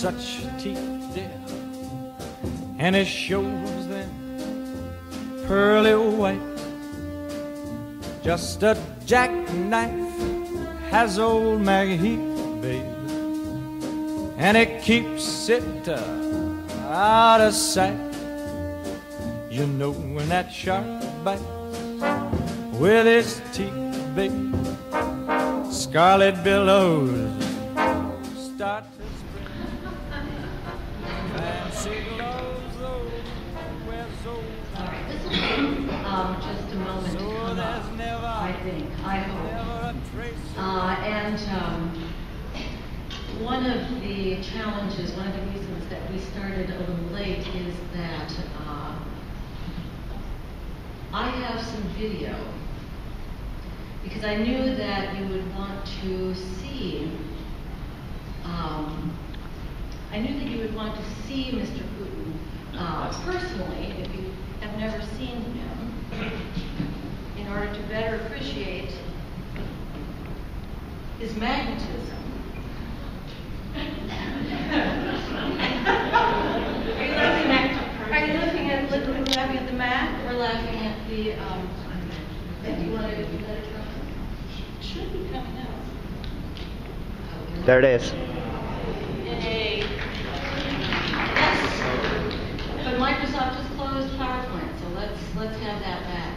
such teeth, dear, and it shows them pearly white. Just a jackknife has old Maggie Heath, babe, and it keeps it out of sight. You know when that shark bites with his teeth, babe, scarlet billows start to spread. Fancy gloves, oh, where's old? All right, this will take just a moment to come up, I think, I hope. One of the challenges, one of the reasons that we started a little late is that I have some video, because I knew that you would want to see, Mr. Putin personally, if you have never seen him, in order to better appreciate his magnetism. Are you laughing at the mat? We're laughing at the, do you want to let it run? It should be coming out. There it is. Yay. Yes. But Microsoft just closed PowerPoint, so let's have that back.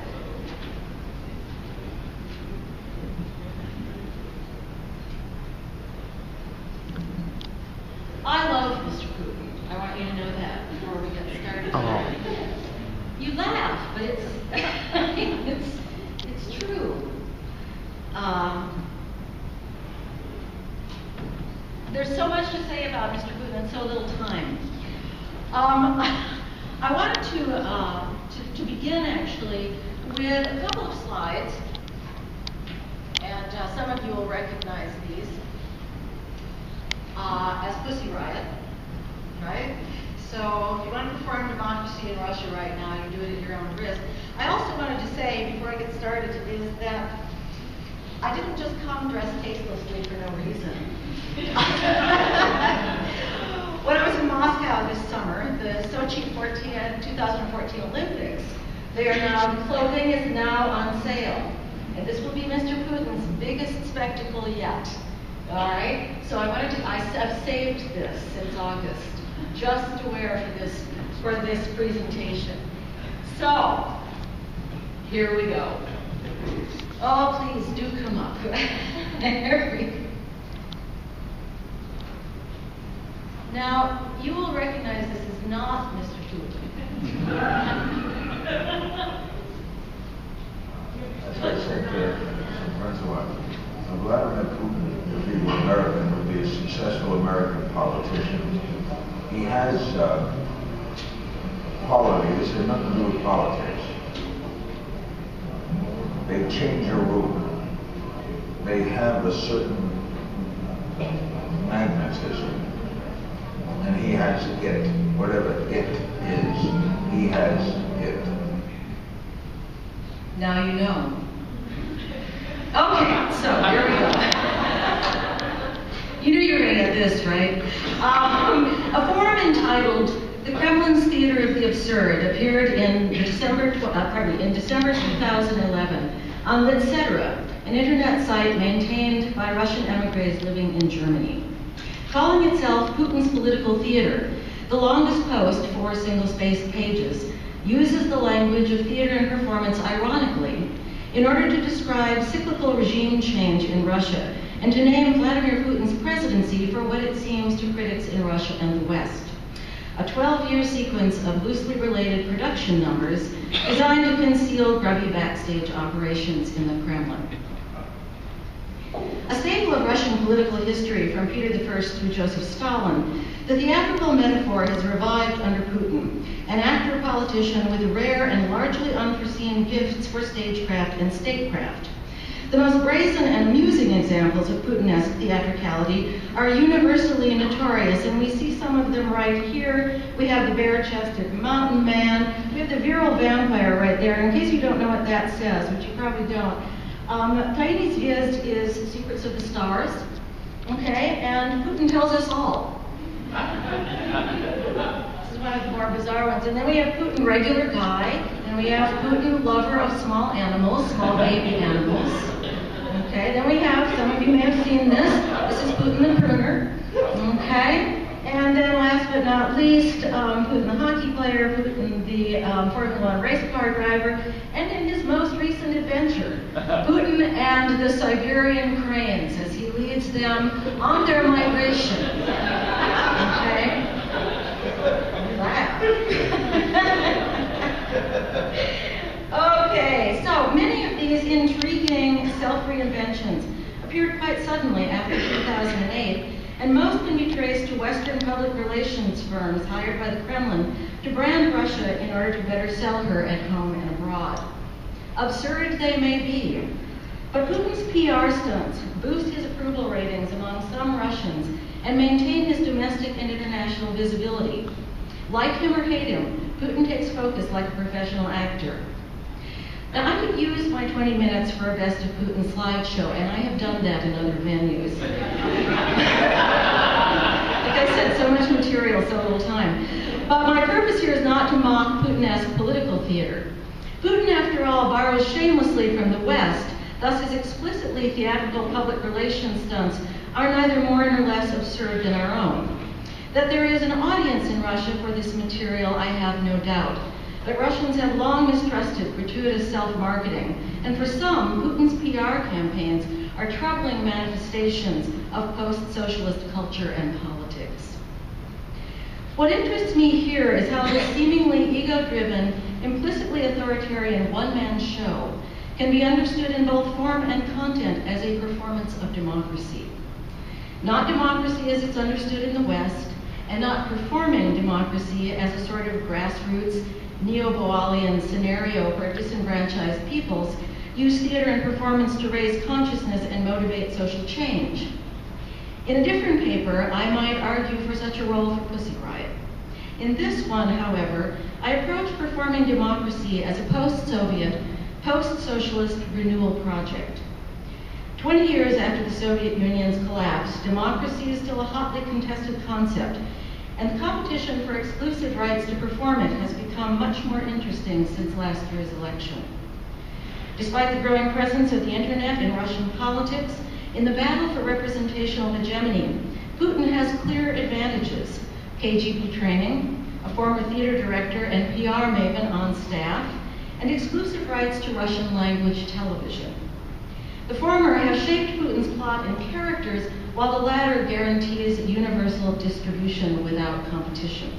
I love Mr. Putin. I want you to know that before we get started. Oh. You laugh, but it's true. There's so much to say about Mr. Putin and so little time. I wanted to begin actually with a couple of slides, and some of you will recognize these as Pussy Riot, right? So if you want to perform democracy in Russia right now, you do it at your own risk. I also wanted to say, before I get started, is that I didn't just come dressed tastelessly for no reason. When I was in Moscow this summer, the Sochi 2014 Olympics, the clothing is now on sale. And this will be Mr. Putin's biggest spectacle yet. All right? So I've saved this since August, just to wear for this presentation. So, here we go. Oh, please do come up. There we go. Now, you will recognize this is not Mr. Putin. First of all, Vladimir Putin, if he were American, would be a successful American politician. He has quality. This has nothing to do with politics. They change your room. They have a certain magnetism. And he has it. Whatever it is, he has it. Now you know. Okay, so here we go. You knew you were going to get this, right? A forum entitled "The Kremlin's Theater of the Absurd" appeared in December 2011 on Etc., an internet site maintained by Russian emigres living in Germany. Calling itself Putin's Political Theater, the longest post, 4 single-spaced pages, uses the language of theater and performance ironically in order to describe cyclical regime change in Russia and to name Vladimir Putin's presidency for what it seems to critics in Russia and the West. A 12-year sequence of loosely related production numbers designed to conceal grubby backstage operations in the Kremlin. A staple of Russian political history from Peter I through Joseph Stalin, the theatrical metaphor has revived under Putin, an actor-politician with rare and largely unforeseen gifts for stagecraft and statecraft. The most brazen and amusing examples of Putin-esque theatricality are universally notorious, and we see some of them right here. We have the bare-chested mountain man. We have the virile vampire right there. In case you don't know what that says, which you probably don't, Tiny Zvezd is Secrets of the Stars, okay? And Putin tells us all. This is one of the more bizarre ones. And then we have Putin regular guy, and we have Putin lover of small animals, small baby animals. Okay, then we have, some of you may have seen this. This is Putin the crooner. Okay, and then last but not least, Putin the hockey player, Putin the Formula 1 race car driver, and in his most recent adventure, Putin and the Siberian cranes as he leads them on their migration. Okay? Laugh. Okay, so many of these intriguing self-reinventions appeared quite suddenly after 2008, and most can be traced to Western public relations firms hired by the Kremlin to brand Russia in order to better sell her at home and abroad. Absurd they may be, but Putin's PR stunts boost his approval ratings among some Russians and maintain his domestic and international visibility. Like him or hate him, Putin takes focus like a professional actor. Now, I could use my 20 minutes for a Best of Putin slideshow, and I have done that in other venues. Like I said, so much material, so little time. But my purpose here is not to mock Putin-esque political theater. Putin, after all, borrows shamelessly from the West, thus his explicitly theatrical public relations stunts are neither more nor less absurd than our own. That there is an audience in Russia for this material, I have no doubt. But Russians have long mistrusted gratuitous self-marketing, and for some, Putin's PR campaigns are troubling manifestations of post-socialist culture and politics. What interests me here is how this seemingly ego-driven, implicitly authoritarian one-man show can be understood in both form and content as a performance of democracy. Not democracy as it's understood in the West, and not performing democracy as a sort of grassroots, neo-Boalian scenario where disenfranchised peoples use theater and performance to raise consciousness and motivate social change. In a different paper, I might argue for such a role for Pussy Riot. In this one, however, I approach performing democracy as a post-Soviet, post-socialist renewal project. 20 years after the Soviet Union's collapse, democracy is still a hotly contested concept, and the competition for exclusive rights to perform it has become much more interesting since last year's election. Despite the growing presence of the internet in Russian politics, in the battle for representational hegemony, Putin has clear advantages: KGB training, a former theater director and PR maven on staff, and exclusive rights to Russian language television. The former has shaped Putin's plot and characters, while the latter guarantees universal distribution without competition.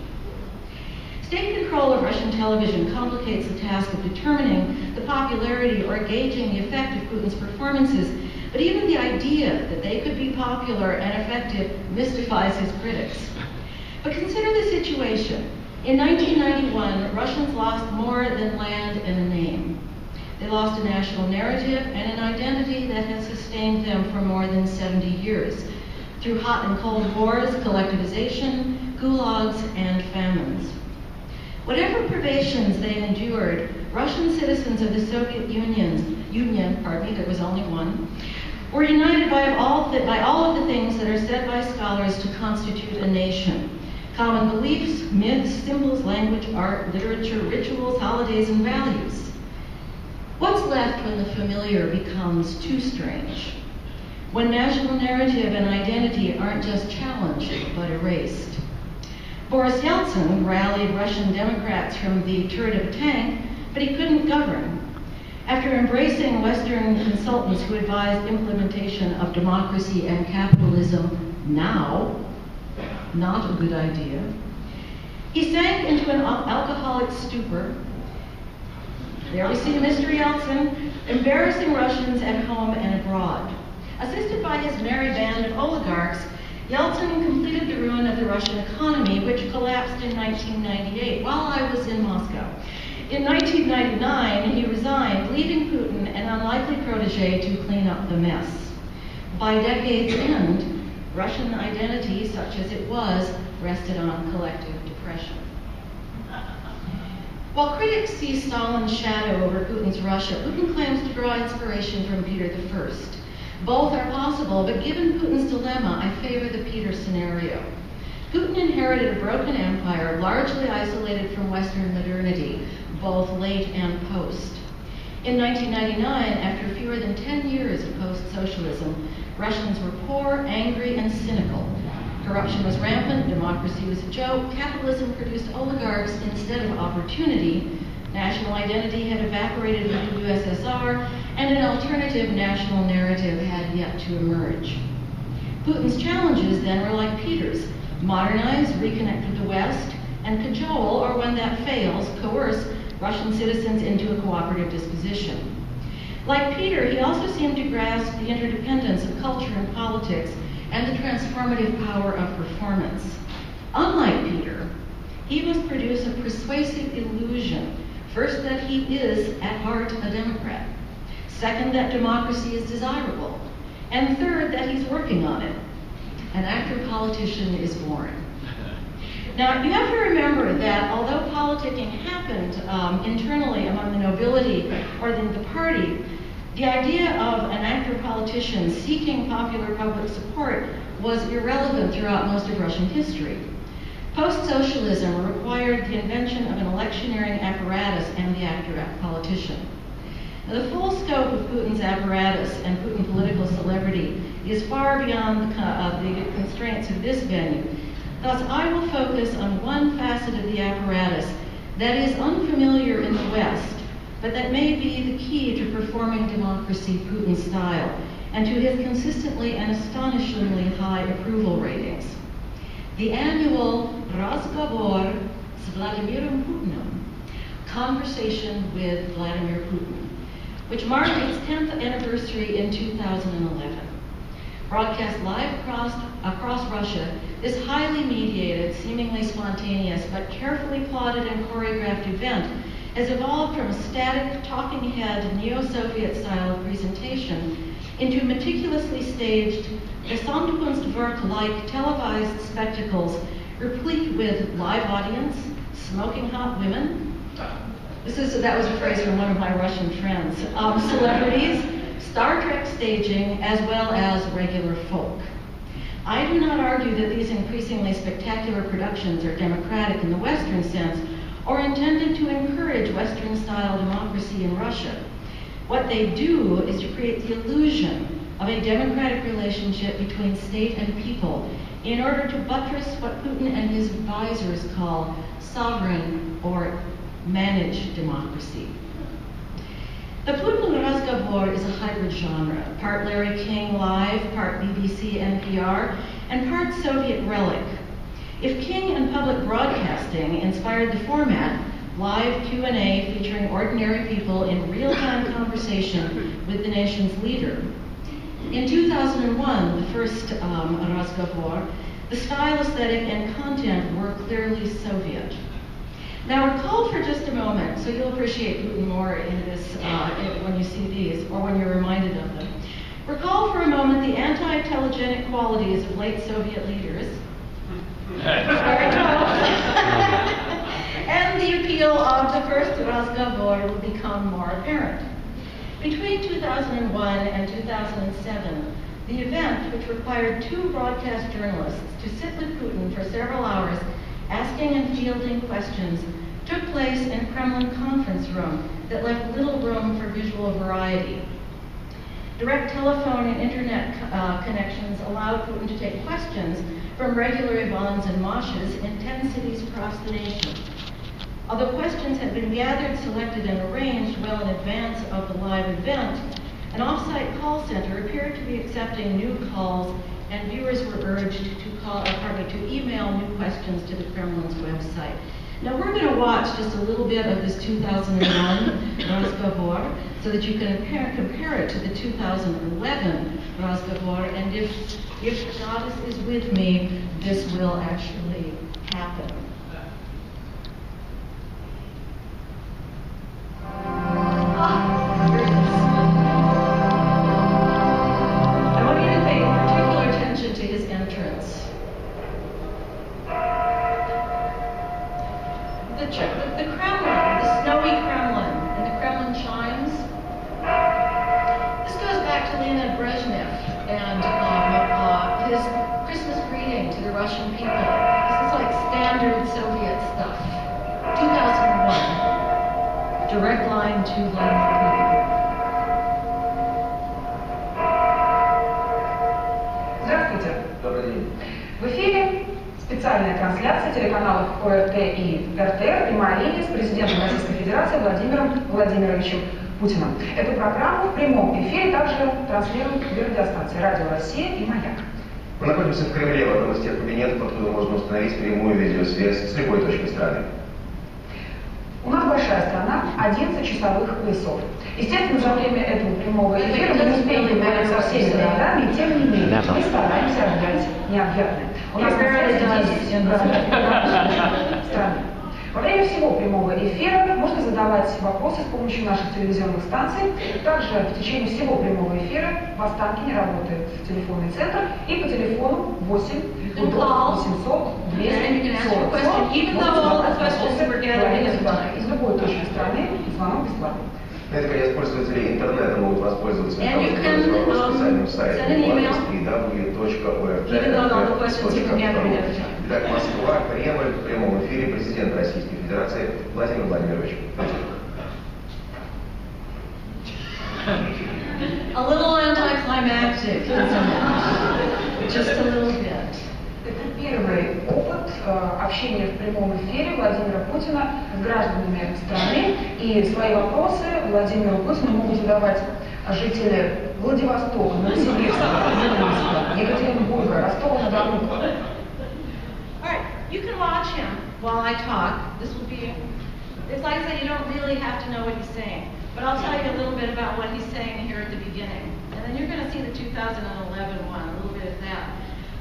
State control of Russian television complicates the task of determining the popularity or gauging the effect of Putin's performances, but even the idea that they could be popular and effective mystifies his critics. But consider the situation. In 1991, Russians lost more than land and a name. They lost a national narrative and an identity that has sustained them for more than 70 years, through hot and cold wars, collectivization, gulags, and famines. Whatever privations they endured, Russian citizens of the Soviet Union, there was only one, were united by all of the things that are said by scholars to constitute a nation: common beliefs, myths, symbols, language, art, literature, rituals, holidays, and values. What's left when the familiar becomes too strange? When national narrative and identity aren't just challenged, but erased? Boris Yeltsin rallied Russian Democrats from the turret of a tank, but he couldn't govern. After embracing Western consultants who advised implementation of democracy and capitalism now, not a good idea, he sank into an alcoholic stupor. There we see Mr. Yeltsin embarrassing Russians at home and abroad. Assisted by his merry band of oligarchs, Yeltsin completed the ruin of the Russian economy, which collapsed in 1998 while I was in Moscow. In 1999, he resigned, leaving Putin an unlikely protege to clean up the mess. By decade's end, Russian identity, such as it was, rested on collective depression. While critics see Stalin's shadow over Putin's Russia, Putin claims to draw inspiration from Peter I. Both are possible, but given Putin's dilemma, I favor the Peter scenario. Putin inherited a broken empire largely isolated from Western modernity, both late and post. In 1999, after fewer than 10 years of post-socialism, Russians were poor, angry, and cynical. Corruption was rampant, democracy was a joke, capitalism produced oligarchs instead of opportunity, national identity had evaporated with the USSR, and an alternative national narrative had yet to emerge. Putin's challenges then were like Peter's: modernize, reconnect with the West, and cajole, or when that fails, coerce Russian citizens into a cooperative disposition. Like Peter, he also seemed to grasp the interdependence of culture and politics and the transformative power of performance. Unlike Peter, he must produce a persuasive illusion. First, that he is, at heart, a Democrat. Second, that democracy is desirable. And third, that he's working on it. An actor-politician is born. Now, you have to remember that although politicking happened internally among the nobility or the party, the idea of an actor-politician seeking popular public support was irrelevant throughout most of Russian history. Post-socialism required the invention of an electioneering apparatus and the actor-politician. The full scope of Putin's apparatus and Putin political celebrity is far beyond the constraints of this venue. Thus, I will focus on one facet of the apparatus that is unfamiliar in the West, but that may be the key to performing democracy Putin style, and to his consistently and astonishingly high approval ratings. The annual Razgovor s Vladimirem Putinim, Conversation with Vladimir Putin, which marked its 10th anniversary in 2011. Broadcast live across Russia, this highly mediated, seemingly spontaneous, but carefully plotted and choreographed event has evolved from a static, talking head, neo-Soviet style of presentation into meticulously staged, Gesamtkunstwerk-like televised spectacles replete with live audience, smoking hot women. That was a phrase from one of my Russian friends. Celebrities, Star Trek staging, as well as regular folk. I do not argue that these increasingly spectacular productions are democratic in the Western sense, or intended to encourage Western-style democracy in Russia. What they do is to create the illusion of a democratic relationship between state and people in order to buttress what Putin and his advisors call sovereign or managed democracy. The Putin Razgovor is a hybrid genre, part Larry King Live, part BBC NPR, and part Soviet relic. If King and public broadcasting inspired the format, live Q&A featuring ordinary people in real-time conversation with the nation's leader. In 2001, the first Razgovor, the style, aesthetic, and content were clearly Soviet. Now recall for just a moment, so you'll appreciate Putin more in this when you see these, or when you're reminded of them. Recall for a moment the anti-telegenic qualities of late Soviet leaders. And the appeal of the first Razgovor will become more apparent. Between 2001 and 2007, the event, which required 2 broadcast journalists to sit with Putin for several hours asking and fielding questions, took place in a Kremlin conference room that left little room for visual variety. Direct telephone and internet connections allowed Putin to take questions from regular Ivans and Mashas in 10 cities across the nation. Although questions had been gathered, selected, and arranged well in advance of the live event, an off-site call center appeared to be accepting new calls, and viewers were urged to email new questions to the Kremlin's website. Now we're going to watch just a little bit of this 2001 Razgovor so that you can compare it to the 2011 Razgovor, and if the goddess is with me, this will actually happen. I want you to pay particular attention to his entrance. The Kremlin, the snowy Kremlin, and the Kremlin chimes. This goes back to Leonid Brezhnev and his Christmas greeting to the Russian people. direct line to Vladimir Putin. Здравствуйте. Добрый день. В эфире специальная трансляция телеканалов ОРТ и РТР «Прямая линия» с президентом Российской Федерации Владимиром Владимировичем Путиным. Эту программу в прямом эфире также транслируют две радиостанции «Радио Россия» и «Маяк». Мы находимся в Кремле, в одном из тех кабинетов, откуда можно установить прямую видеосвязь с любой точки страны. У нас большая страна, 11 часовых поясов. Естественно, за время этого прямого эфира мы не успеем поговорить со всеми городами, и тем не менее мы стараемся объять необъятное. У нас на связи 10 городов страны. Во время всего прямого эфира можно задавать вопросы с помощью наших телевизионных станций. Также в течение всего прямого эфира в Останкине работает телефонный центр, и по телефону 8 800 240 из любой точки страны, звонок бесплатный. На это, конечно, пользователи интернета могут воспользоваться специальным сайтом www.ort.ru. Итак, Москва, Кремль, в прямом эфире президент Российской Федерации Владимир Владимирович Путин. A little anticlimactic, isn't it? Just a little bit. Это первый опыт общения в прямом эфире Владимира Путина с гражданами страны. И свои вопросы Владимиру Путину могут задавать жители Владивостока, Новосибирска, Мурманска, Екатеринбурга, Ростова-на-Дону. Alright, you can watch him while I talk. This will be, it's like I said, you don't really have to know what he's saying. But I'll tell you a little bit about what he's saying here at the beginning. And then you're going to see the 2011 one, a little bit of that.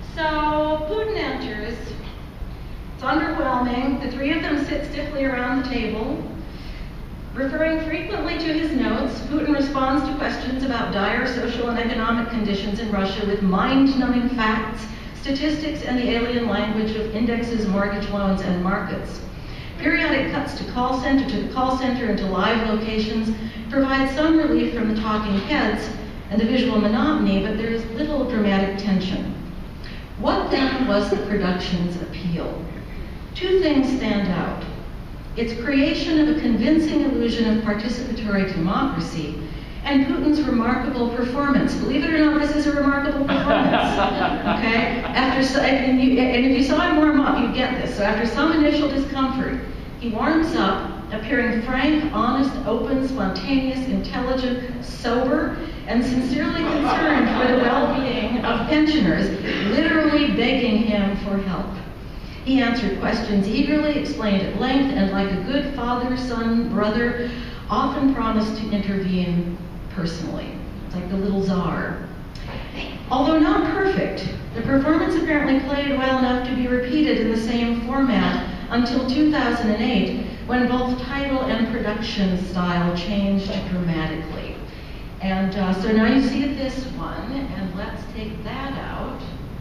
So Putin enters. It's underwhelming. The three of them sit stiffly around the table. Referring frequently to his notes, Putin responds to questions about dire social and economic conditions in Russia with mind-numbing facts, statistics, and the alien language of indexes, mortgage loans, and markets. Periodic cuts to the call center and to live locations provide some relief from the talking heads and the visual monotony, but there is little dramatic tension. What then was the production's appeal? Two things stand out. Its creation of a convincing illusion of participatory democracy and Putin's remarkable performance. Believe it or not, this is a remarkable performance. Okay? And if you saw him warm up, you'd get this. So after some initial discomfort, he warms up, appearing frank, honest, open, spontaneous, intelligent, sober, and sincerely concerned for the well-being of pensioners, literally begging him for help. He answered questions eagerly, explained at length, and like a good father, son, brother, often promised to intervene personally. It's like the little czar. Although not perfect, the performance apparently played well enough to be repeated in the same format until 2008, when both title and production style changed dramatically. And so now you see this one, and let's take that out,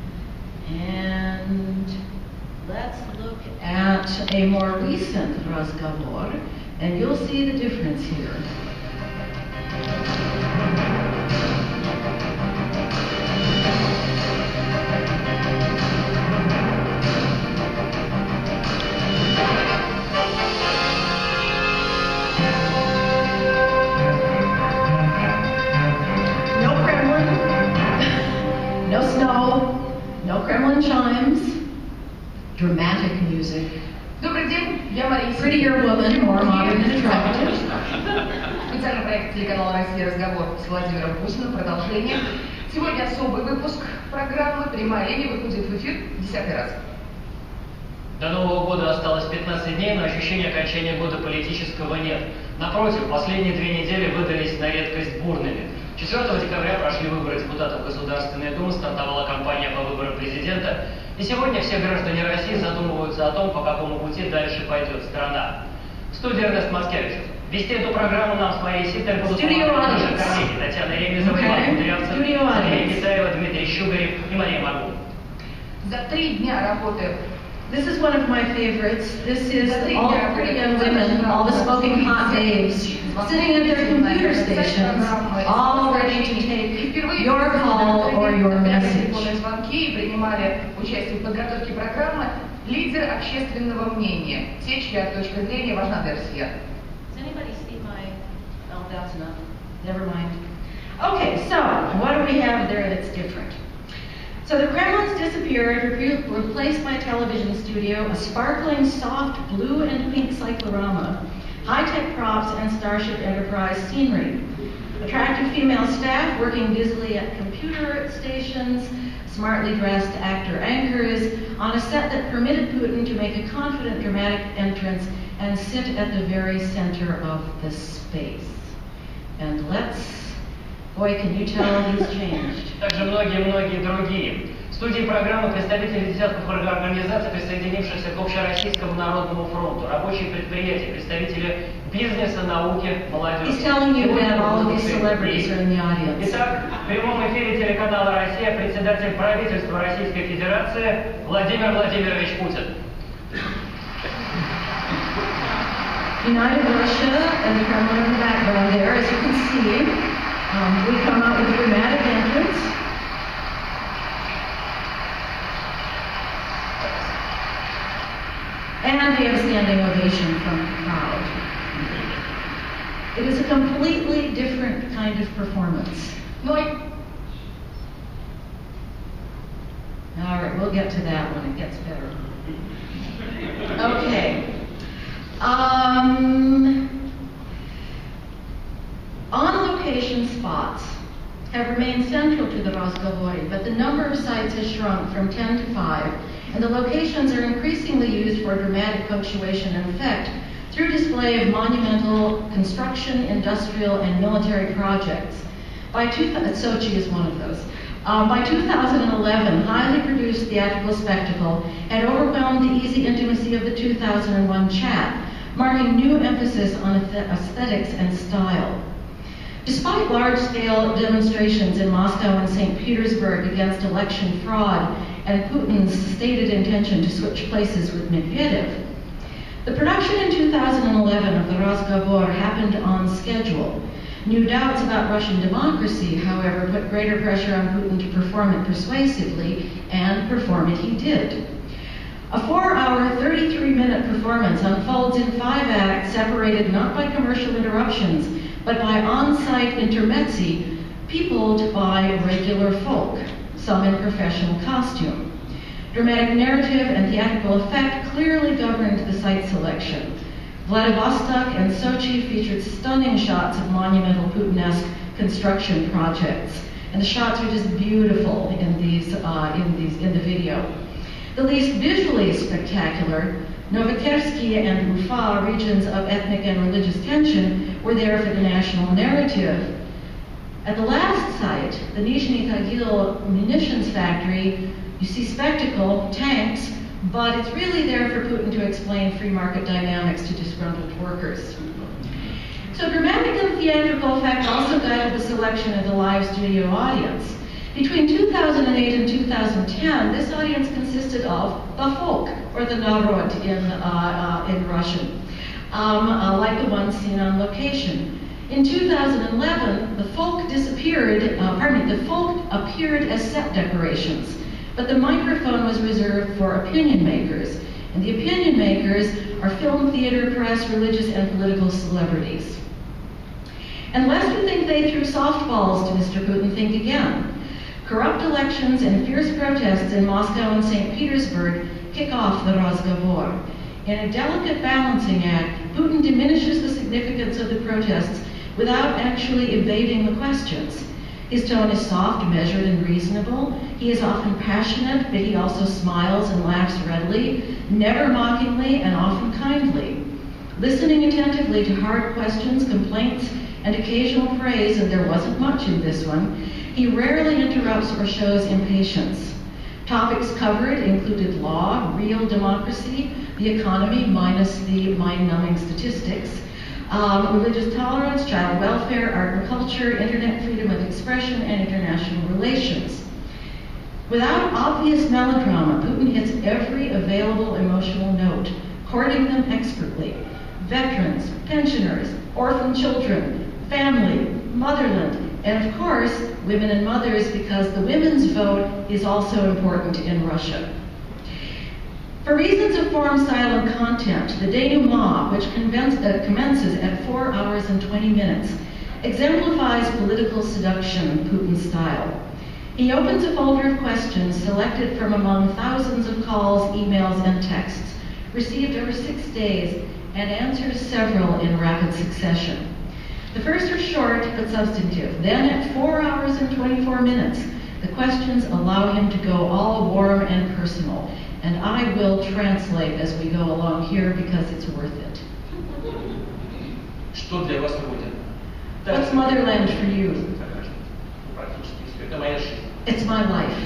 and let's look at a more recent разговор, and you'll see the difference here. No snow, no Kremlin chimes, dramatic music. Добрый день, я Мария. Prettier woman, more modern and attractive. Специальный проект телеканала «Россия. Разговор» с Владимиром Путиным. Продолжение. Сегодня особый выпуск программы «Прямая линия» выходит в эфир 10-й раз. До Нового года осталось 15 дней, но ощущения окончания года политического нет. Напротив, последние 2 недели выдались на редкость бурными. 4 декабря прошли выборы депутатов Государственной Думы, стартовала кампания по выборам президента, и сегодня все граждане России задумываются о том, по какому пути дальше пойдет страна. В студии Эрнест Маскевич. Вести эту программу нам с Марией Ситер будут помогать наши коллеги Татьяна Ремезова, Иван Кудрявцев, Мария Китаева, Дмитрий Шугарев и Мария Маргу. За 3 дня работы. This is one of my favorites. This is all the pretty young women, all the smoking hot babes, sitting at their computer stations, all ready to take your call or your message. Звонки и принимали участие в подготовке программы лидеры общественного мнения, те, чья точка зрения важна для россиян. Does anybody see my, oh, that's enough. Never mind. Okay, so what do we have there that's different? So the Kremlin's disappeared, replaced by a television studio, a sparkling soft blue and pink cyclorama, high-tech props, and Starship Enterprise scenery. Attractive female staff working busily at computer stations, smartly dressed actor anchors, on a set that permitted Putin to make a confident dramatic entrance and sit at the very center of the space. And boy, can you tell he's changed. Также многие другие. В студии программы представители десятков организаций, присоединившихся к Общероссийскому народному фронту, рабочие предприятия, представители бизнеса, науки, молодежи. He's telling you that all of these celebrities are in the audience. Итак, в прямом эфире телеканала «Россия» председатель правительства Российской Федерации Владимир Владимирович Путин. United Russia and the Kremlin in the background there, as you can see. We come out with a dramatic entrance. And we have a standing ovation from the crowd. It is a completely different kind of performance. All right, we'll get to that when it gets better. Okay. On-location spots have remained central to the Razgovory, but the number of sites has shrunk from 10 to 5, and the locations are increasingly used for dramatic punctuation and effect through display of monumental construction, industrial, and military projects. Sochi is one of those. By 2011, highly produced theatrical spectacle had overwhelmed the easy intimacy of the 2001 chat, marking new emphasis on aesthetics and style. Despite large-scale demonstrations in Moscow and St. Petersburg against election fraud and Putin's stated intention to switch places with Medvedev, the production in 2011 of the Razgovor happened on schedule. New doubts about Russian democracy, however, put greater pressure on Putin to perform it persuasively, and perform it he did. A 4-hour, 33-minute performance unfolds in 5 acts separated not by commercial interruptions, but by on-site intermezzi, peopled by regular folk, some in professional costume. Dramatic narrative and theatrical effect clearly governed the site selection. Vladivostok and Sochi featured stunning shots of monumental Putin-esque construction projects, and the shots are just beautiful in the video. The least visually spectacular, Novosibirsk and Ufa, regions of ethnic and religious tension, were there for the national narrative. At the last site, the Nizhny Tagil munitions factory, you see spectacle, tanks, but it's really there for Putin to explain free market dynamics to disgruntled workers. So dramatic and theatrical effect also guided the selection of the live studio audience. Between 2008 and 2010, this audience consisted of the folk, or the narod in Russian, like the ones seen on location. In 2011, the folk appeared as set decorations, but the microphone was reserved for opinion makers, and the opinion makers are film, theater, press, religious, and political celebrities. And lest you think they threw softballs to Mr. Putin, think again. Corrupt elections and fierce protests in Moscow and St. Petersburg kick off the Razgovor. In a delicate balancing act, Putin diminishes the significance of the protests without actually evading the questions. His tone is soft, measured, and reasonable. He is often passionate, but he also smiles and laughs readily, never mockingly and often kindly. Listening attentively to hard questions, complaints, and occasional praise, and there wasn't much in this one, he rarely interrupts or shows impatience. Topics covered included law, real democracy, the economy minus the mind-numbing statistics, religious tolerance, child welfare, art and culture, internet freedom of expression, and international relations. Without obvious melodrama, Putin hits every available emotional note, courting them expertly. Veterans, pensioners, orphan children, family, motherland, and of course, women and mothers, because the women's vote is also important in Russia. For reasons of form, style, and content, the denouement, which commences at 4 hours and 20 minutes, exemplifies political seduction, Putin style. He opens a folder of questions selected from among thousands of calls, emails, and texts, received over 6 days, and answers several in rapid succession. The first are short but substantive. Then at 4 hours and 24 minutes, the questions allow him to go all warm and personal. And I will translate as we go along here because it's worth it. Что для вас Родина? What's motherland for you? Это моя жизнь. It's my life.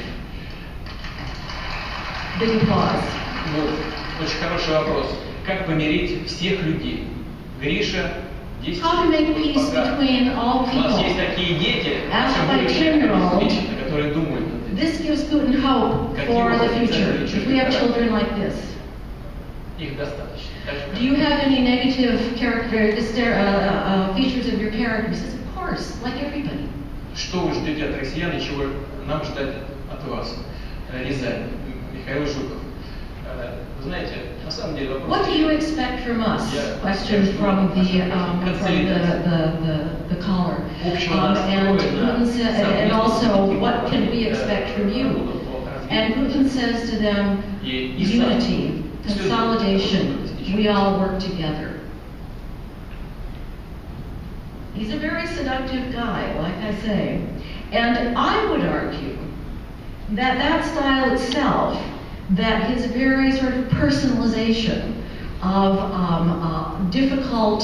Big applause. Вот, очень хороший вопрос. Как помирить всех людей? Гриша, 10 How to make peace between all У нас people. есть такие дети, Asked by наши 10-year-old, будущие, которые думают. this gives Putin hope for the future. If we have children like this. Их достаточно. Do you have any negative features of your character? He says, of course, like everybody. Что вы ждете от россиян и чего нам ждать от вас? Рязань, Михаил Жуков. Вы знаете, на самом деле вопрос... What do you expect from us? Question from the caller. And also, what can we expect from you? And Putin says to them, unity, consolidation, we all work together. He's a very seductive guy, like I say. And I would argue that that style itself, that his very sort of personalization of difficult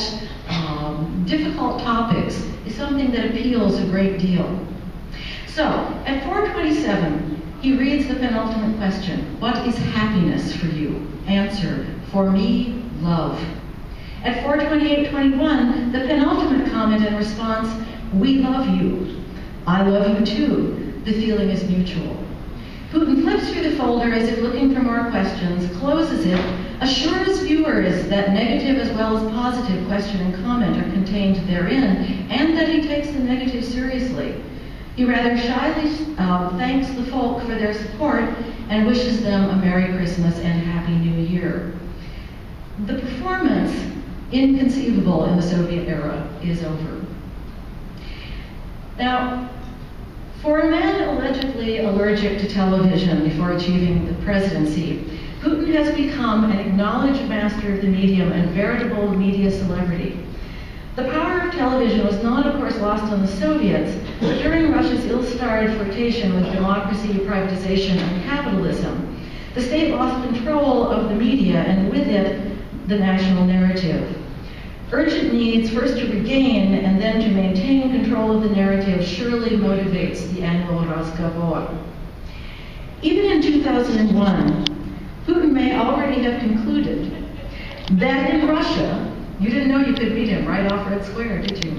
topics is something that appeals a great deal. So, at 4:27, he reads the penultimate question, what is happiness for you? Answer, for me, love. At 4:28:21, the penultimate comment and response, we love you. I love you too. The feeling is mutual. Putin flips through the folder as if looking for more questions, closes it, assures viewers that negative as well as positive question and comment are contained therein, and that he takes the negative seriously. He rather shyly thanks the folk for their support and wishes them a Merry Christmas and Happy New Year. The performance, inconceivable in the Soviet era, is over. Now, for a man allegedly allergic to television before achieving the presidency, Putin has become an acknowledged master of the medium and veritable media celebrity. The power of television was not, of course, lost on the Soviets, but during Russia's ill-starred flirtation with democracy, privatization, and capitalism, the state lost control of the media and with it, the national narrative. Urgent needs, first to regain and then to maintain control of the narrative, surely motivates the annual Razgovor. Even in 2001, Putin may already have concluded that in Russia, you didn't know you could beat him right off Red Square, did you?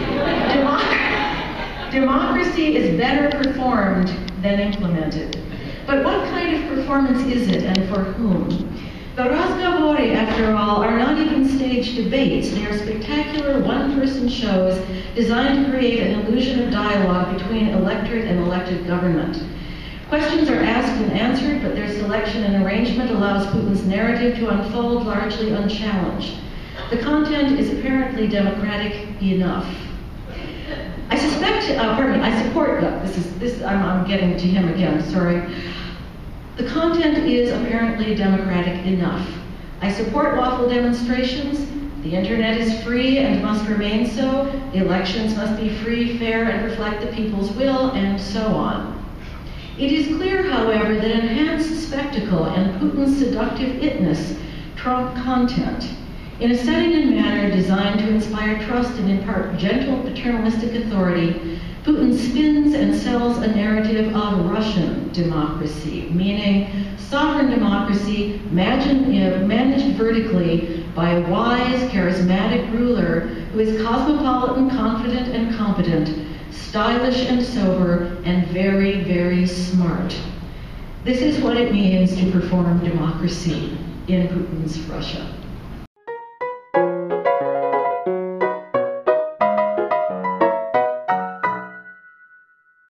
Democracy is better performed than implemented. But what kind of performance is it and for whom? The Razgovori, after all, are not even staged debates. They are spectacular one-person shows designed to create an illusion of dialogue between electorate and elected government. Questions are asked and answered, but their selection and arrangement allows Putin's narrative to unfold largely unchallenged. The content is apparently democratic enough. I support, I'm getting to him again, sorry. The content is apparently democratic enough. I support lawful demonstrations. The internet is free and must remain so. The elections must be free, fair, and reflect the people's will, and so on. It is clear, however, that enhanced spectacle and Putin's seductive itness trump content. In a setting and manner designed to inspire trust and impart gentle paternalistic authority, Putin spins and sells a narrative of Russian democracy, meaning sovereign democracy managed vertically by a wise, charismatic ruler who is cosmopolitan, confident, and competent, stylish and sober, and very, very smart. This is what it means to perform democracy in Putin's Russia.